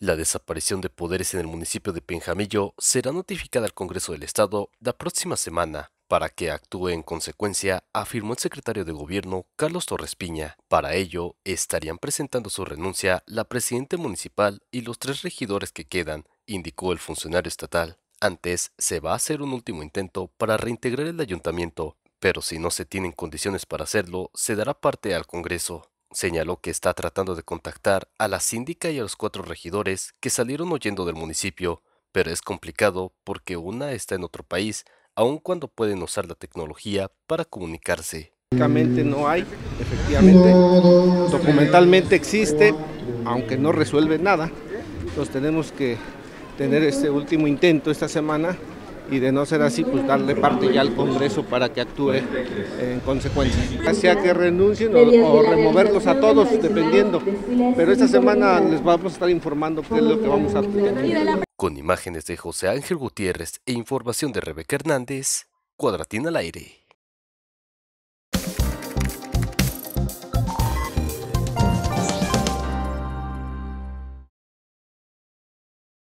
La desaparición de poderes en el municipio de Penjamillo será notificada al Congreso del Estado la próxima semana para que actúe en consecuencia, afirmó el secretario de Gobierno Carlos Torres Piña. Para ello, estarían presentando su renuncia la presidenta municipal y los 3 regidores que quedan, indicó el funcionario estatal. Antes, se va a hacer un último intento para reintegrar el ayuntamiento, pero si no se tienen condiciones para hacerlo, se dará parte al Congreso. Señaló que está tratando de contactar a la síndica y a los 4 regidores que salieron huyendo del municipio, pero es complicado porque una está en otro país, aun cuando pueden usar la tecnología para comunicarse. Prácticamente no hay, efectivamente, documentalmente existe, aunque no resuelve nada. Entonces tenemos que tener este último intento esta semana y de no ser así, pues darle parte ya al Congreso para que actúe en consecuencia. Ya sea que renuncien o removerlos a todos, dependiendo. Pero esta semana les vamos a estar informando qué es lo que vamos a hacer. Con imágenes de José Ángel Gutiérrez e información de Rebeca Hernández, Cuadratín al aire.